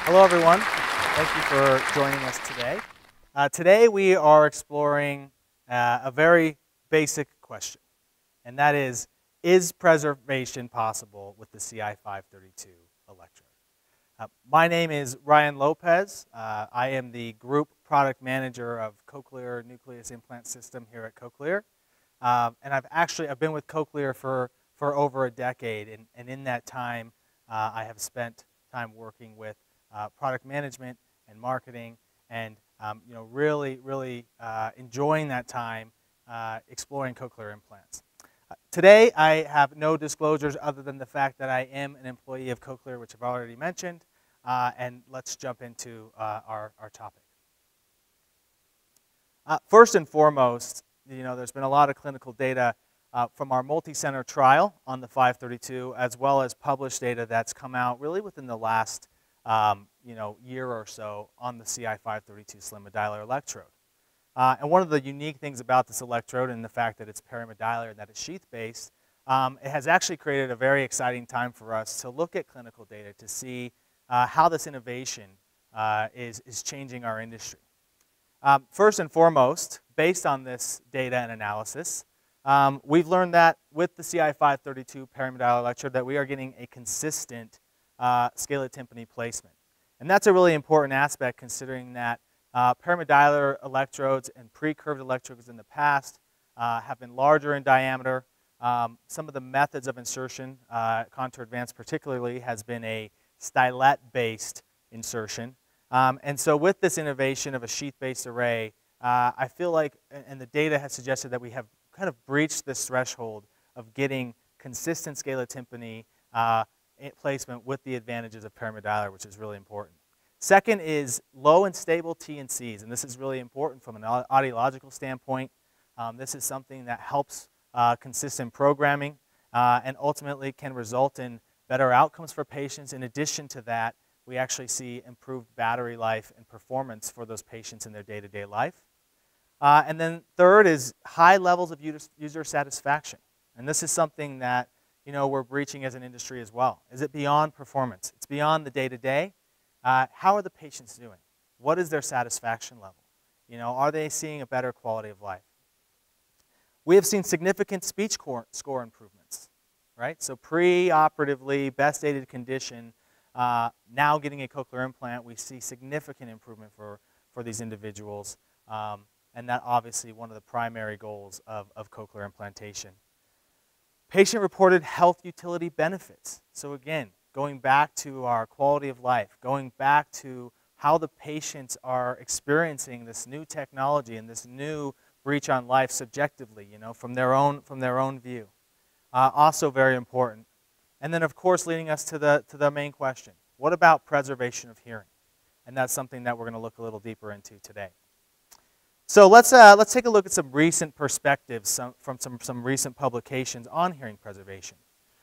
Hello, everyone. Thank you for joining us today. Today we are exploring a very basic question, and that is preservation possible with the CI532 electrode? My name is Ryan Lopez. I am the Group Product Manager of Cochlear Nucleus Implant System here at Cochlear. And I've been with Cochlear for over a decade, and in that time I have spent time working with product management and marketing, and really enjoying that time exploring cochlear implants. Today I have no disclosures other than the fact that I am an employee of Cochlear, which I've already mentioned, and let's jump into our topic. First and foremost, there's been a lot of clinical data from our multi-center trial on the 532, as well as published data that's come out really within the last year or so on the CI532 slimmodular electrode. And one of the unique things about this electrode and the fact that it's perimodiolar and that it's sheath-based, it has actually created a very exciting time for us to look at clinical data to see how this innovation is changing our industry. First and foremost, based on this data and analysis, we've learned that with the CI532 perimodiolar electrode that we are getting a consistent scala tympani placement. And that's a really important aspect considering that perimodiolar electrodes and pre-curved electrodes in the past have been larger in diameter. Some of the methods of insertion, Contour Advanced particularly, has been a stylet-based insertion. And so with this innovation of a sheath-based array, I feel like, and the data has suggested that we have kind of breached this threshold of getting consistent scala tympani placement with the advantages of perimodiolar, which is really important. Second is low and stable T and Cs, and this is really important from an audiological standpoint. This is something that helps consistent programming and ultimately can result in better outcomes for patients. In addition to that, we actually see improved battery life and performance for those patients in their day-to-day life. And then third is high levels of user satisfaction. And this is something that we're breaching as an industry as well. Is it beyond performance? It's beyond the day-to-day. How are the patients doing? What is their satisfaction level? Are they seeing a better quality of life? We have seen significant speech score improvements, right? So pre-operatively, best aided condition, now getting a cochlear implant, we see significant improvement for these individuals. And that obviously one of the primary goals of cochlear implantation. Patient-reported health utility benefits. So again, going back to our quality of life, going back to how the patients are experiencing this new technology and this new breach on life subjectively, from their own view. Also very important. And then of course leading us to the main question. What about preservation of hearing? And that's something that we're going to look a little deeper into today. So let's take a look at some recent perspectives from some recent publications on hearing preservation.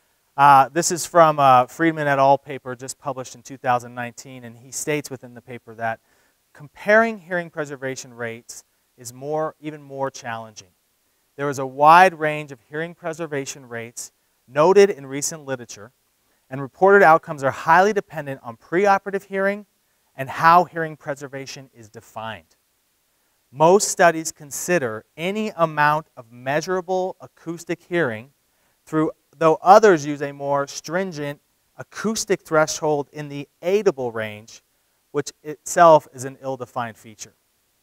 This is from Friedman et al. Paper just published in 2019, and he states within the paper that comparing hearing preservation rates is even more challenging. There is a wide range of hearing preservation rates noted in recent literature, and reported outcomes are highly dependent on preoperative hearing and how hearing preservation is defined. Most studies consider any amount of measurable acoustic hearing, though others use a more stringent acoustic threshold in the aidable range, which itself is an ill-defined feature.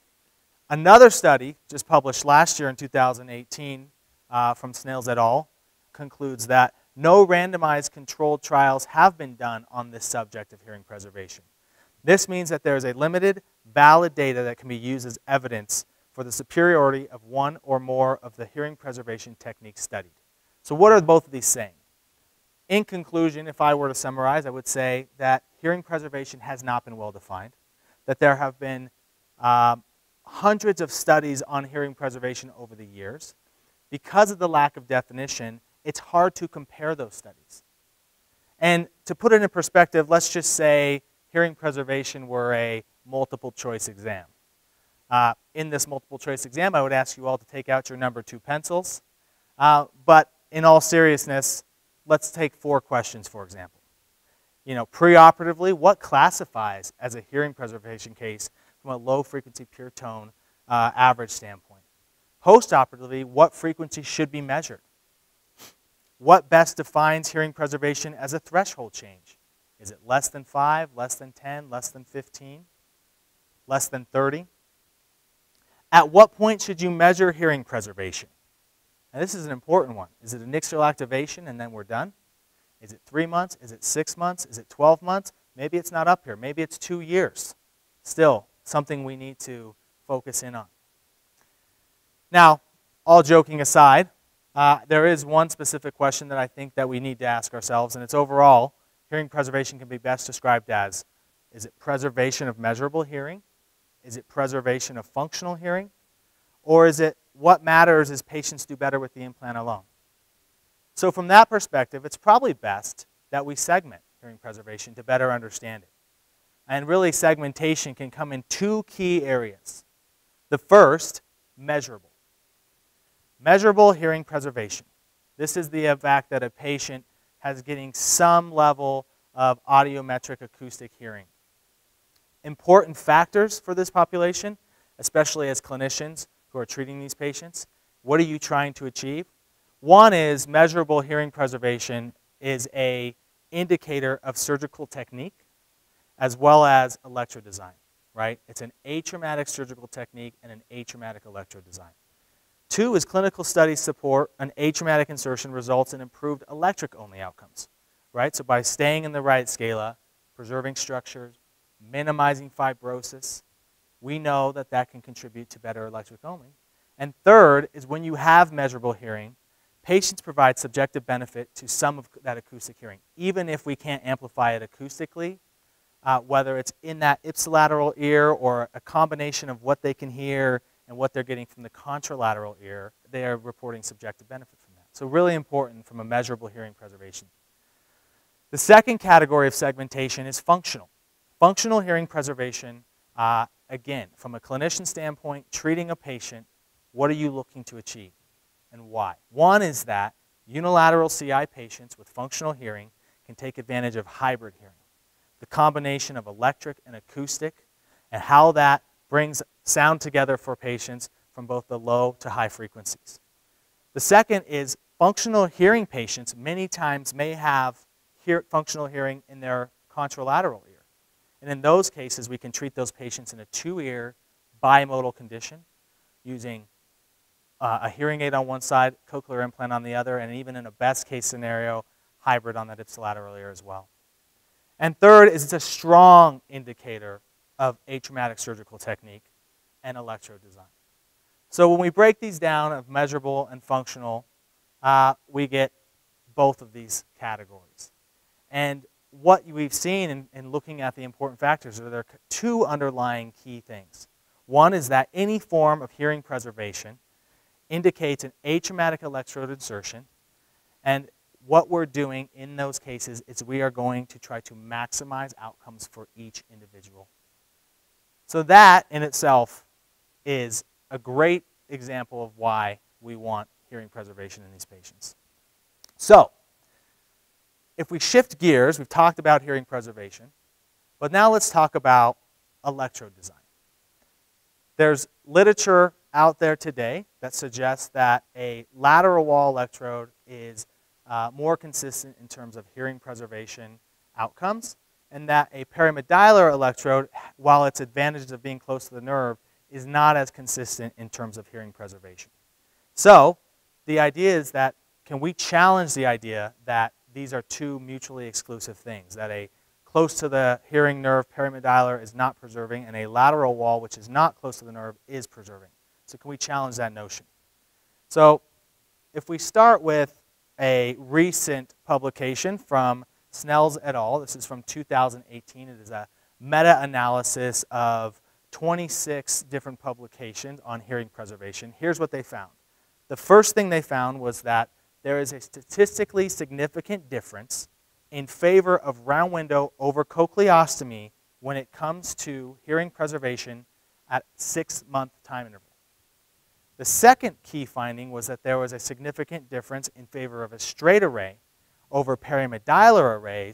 Another study, just published last year in 2018 from Snails et al., concludes that no randomized controlled trials have been done on this subject of hearing preservation. This means that there is a limited, valid data that can be used as evidence for the superiority of one or more of the hearing preservation techniques studied. So what are both of these saying? In conclusion, if I were to summarize, I would say that hearing preservation has not been well defined, that there have been hundreds of studies on hearing preservation over the years. Because of the lack of definition, it's hard to compare those studies. And to put it in perspective, let's just say hearing preservation were a multiple choice exam. In this multiple choice exam, I would ask you all to take out your number 2 pencils. But in all seriousness, let's take 4 questions, for example. preoperatively, what classifies as a hearing preservation case from a low frequency pure tone average standpoint? Postoperatively, what frequency should be measured? What best defines hearing preservation as a threshold change? Is it less than 5, less than 10, less than 15, less than 30? At what point should you measure hearing preservation? And this is an important one. Is it a nixtal activation and then we're done? Is it 3 months? Is it 6 months? Is it 12 months? Maybe it's not up here. Maybe it's 2 years. Still, something we need to focus in on. Now, all joking aside, there is one specific question that I think that we need to ask ourselves, and it's overall, hearing preservation can be best described as, is it preservation of measurable hearing? Is it preservation of functional hearing? Or is it what matters is patients do better with the implant alone? So from that perspective, it's probably best that we segment hearing preservation to better understand it. And really, segmentation can come in 2 key areas. The first, measurable. Measurable hearing preservation. This is the fact that a patient has getting some level of audiometric acoustic hearing. Important factors for this population, especially as clinicians who are treating these patients, what are you trying to achieve? One is measurable hearing preservation is an indicator of surgical technique as well as electrode design, right? It's an atraumatic surgical technique and an atraumatic electrode design. 2 is clinical studies support an atraumatic insertion results in improved electric-only outcomes, right? So by staying in the right scala, preserving structures, minimizing fibrosis, we know that that can contribute to better electric-only. And 3rd is when you have measurable hearing, patients provide subjective benefit to some of that acoustic hearing, even if we can't amplify it acoustically, whether it's in that ipsilateral ear or a combination of what they can hear and what they're getting from the contralateral ear, they are reporting subjective benefit from that. So really important from a measurable hearing preservation. The second category of segmentation is functional. Functional hearing preservation, again, from a clinician standpoint, treating a patient, what are you looking to achieve and why? One is that unilateral CI patients with functional hearing can take advantage of hybrid hearing, the combination of electric and acoustic, and how that brings sound together for patients from both the low to high frequencies. The second is functional hearing patients many times may have functional hearing in their contralateral ear. And in those cases, we can treat those patients in a 2-ear bimodal condition using a hearing aid on one side, cochlear implant on the other, and even in a best case scenario, hybrid on that ipsilateral ear as well. And 3rd is it's a strong indicator of atraumatic surgical technique and electrode design. So when we break these down of measurable and functional, we get both of these categories. And what we've seen in looking at the important factors are there are 2 underlying key things. One is that any form of hearing preservation indicates an atraumatic electrode insertion, and what we're doing in those cases is we are going to try to maximize outcomes for each individual. So that in itself is a great example of why we want hearing preservation in these patients. So, if we shift gears, we've talked about hearing preservation, but now let's talk about electrode design. There's literature out there today that suggests that a lateral wall electrode is more consistent in terms of hearing preservation outcomes, and that a perimodiolar electrode, while its advantages of being close to the nerve, is not as consistent in terms of hearing preservation. So the idea is that can we challenge the idea that these are 2 mutually exclusive things, that a close to the hearing nerve perimodiolar is not preserving and a lateral wall, which is not close to the nerve, is preserving. So can we challenge that notion? So if we start with a recent publication from Snells et al., this is from 2018. It is a meta-analysis of 26 different publications on hearing preservation. Here's what they found. The first thing they found was that there is a statistically significant difference in favor of round window over cochleostomy when it comes to hearing preservation at 6-month time interval. The second key finding was that there was a significant difference in favor of a straight array over perimodiolar arrays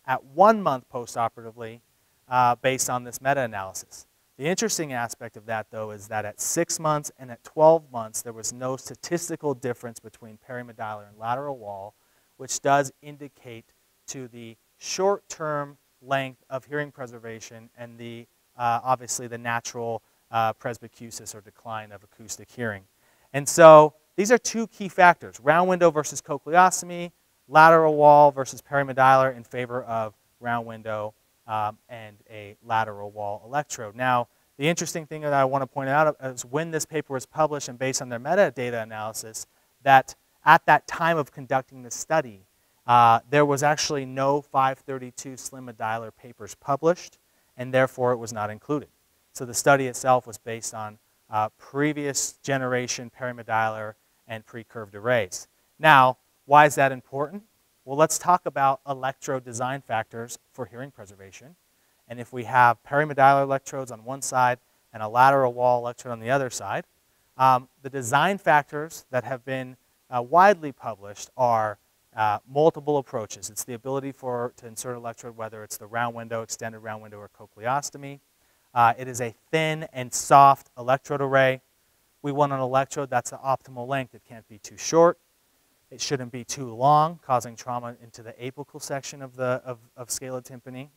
at 1 month postoperatively based on this meta-analysis. The interesting aspect of that, though, is that at 6 months and at 12 months, there was no statistical difference between perimodiolar and lateral wall, which does indicate to the short-term length of hearing preservation and the, obviously the natural presbycusis or decline of acoustic hearing. And so these are two key factors, round window versus cochleostomy, lateral wall versus perimodiolar in favor of round window and a lateral wall electrode. Now, the interesting thing that I want to point out is when this paper was published and based on their metadata analysis, that at that time of conducting the study, there was actually no 532 slimodiolar papers published, and therefore it was not included. So the study itself was based on previous generation perimodiolar and pre-curved arrays. Now, why is that important? Well, let's talk about electrode design factors for hearing preservation. And if we have perimodiolar electrodes on one side and a lateral wall electrode on the other side, the design factors that have been widely published are multiple approaches. It's the ability to insert an electrode, whether it's the round window, extended round window, or cochleostomy. It is a thin and soft electrode array. We want an electrode that's the optimal length. It can't be too short. It shouldn't be too long, causing trauma into the apical section of scala tympani.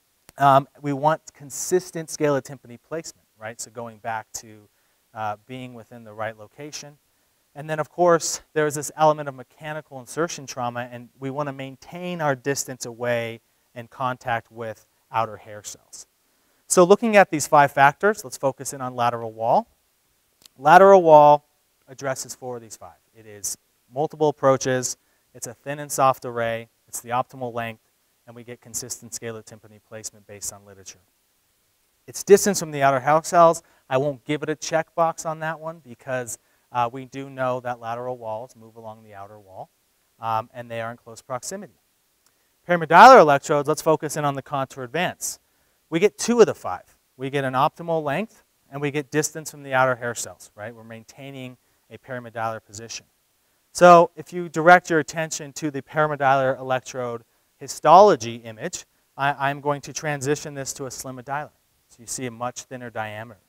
We want consistent scala tympani placement, right? So going back to being within the right location. And then, of course, there's this element of mechanical insertion trauma, and we want to maintain our distance away and contact with outer hair cells. So looking at these 5 factors, let's focus in on lateral wall. Lateral wall addresses 4 of these 5. It is multiple approaches, it's a thin and soft array, it's the optimal length, and we get consistent scala tympani placement based on literature. Its distance from the outer hair cells, I won't give it a checkbox on that one because we do know that lateral walls move along the outer wall, and they are in close proximity. Perimodiolar electrodes, let's focus in on the contour advance. We get 2 of the 5. We get an optimal length, and we get distance from the outer hair cells, right? We're maintaining a perimodiolar position. So if you direct your attention to the perimodiolar electrode histology image, I'm going to transition this to a slimodiolar. So you see a much thinner diameter.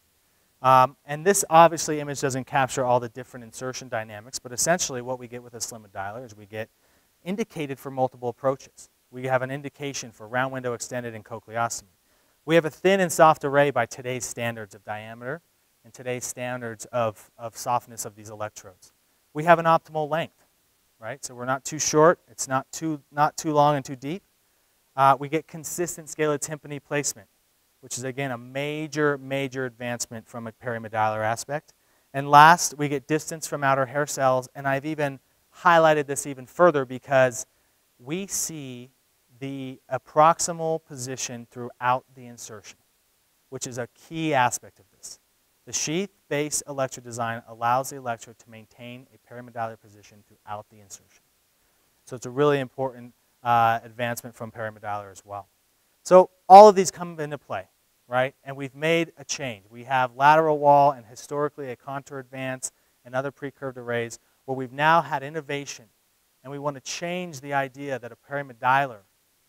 And this obviously image doesn't capture all the different insertion dynamics, but essentially what we get with a slimodiolar is we get indicated for multiple approaches. We have an indication for round window, extended, and cochleostomy. We have a thin and soft array by today's standards of diameter and today's standards of softness of these electrodes. We have an optimal length, right? So we're not too short, it's not too long and too deep. We get consistent scala tympani placement, which is again a major advancement from a perimodiolar aspect. And last, we get distance from outer hair cells, and I've even highlighted this even further because we see the proximal position throughout the insertion, which is a key aspect of this. The sheath-based electrode design allows the electrode to maintain a perimodiolar position throughout the insertion. So it's a really important advancement from perimodiolar as well. So all of these come into play, right? And we've made a change. We have lateral wall and historically a contour advance and other pre-curved arrays where we've now had innovation, and we want to change the idea that a perimodiolar,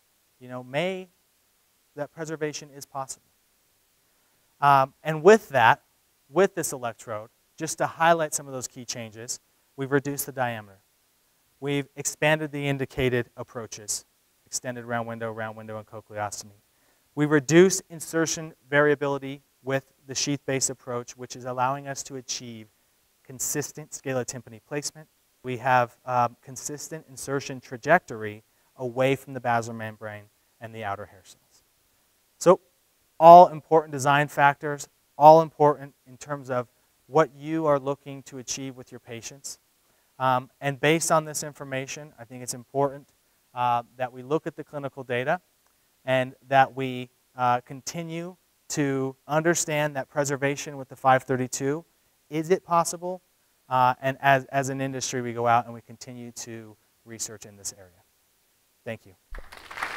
that preservation is possible. And with that, with this electrode, just to highlight some of those key changes, we've reduced the diameter. We've expanded the indicated approaches, extended round window, and cochleostomy. We reduced insertion variability with the sheath-based approach, which is allowing us to achieve consistent scala tympani placement. We have consistent insertion trajectory away from the basilar membrane and the outer hair cells. So all important design factors, all important in terms of what you are looking to achieve with your patients. And based on this information, I think it's important that we look at the clinical data and that we continue to understand that preservation with the 532, is it possible? And as an industry, we go out and we continue to research in this area. Thank you.